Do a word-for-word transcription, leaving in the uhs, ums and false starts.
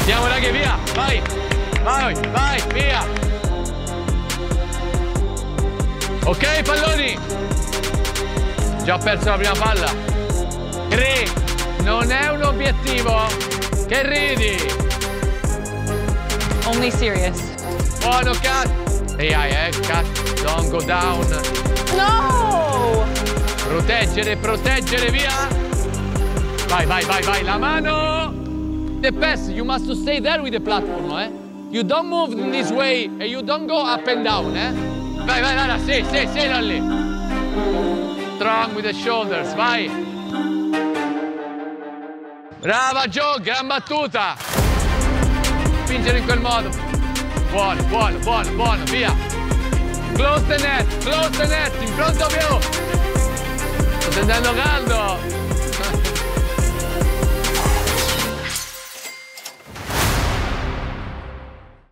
Andiamo ragazzi, via, vai, vai, vai, via. Ok, palloni. Già perso la prima palla. Cri, non è un obiettivo. Che ridi? Only serious. Buono, Cat. Ehi, eh, Cat, don't go down. No! Proteggere, proteggere, via. Vai, vai, vai, vai, la mano. The pass, you must stay there with the platform, eh? You don't move in this way and you don't go up and down, eh? Vai, vai, vai, vai, sì, sì, sì, non lì. Strong with the shoulders, vai. Brava, Joe, gran battuta. Spingere in quel modo. Buono, buono, buono, buono, via. Close the net, close the net, in front of you. Sto sentendo caldo.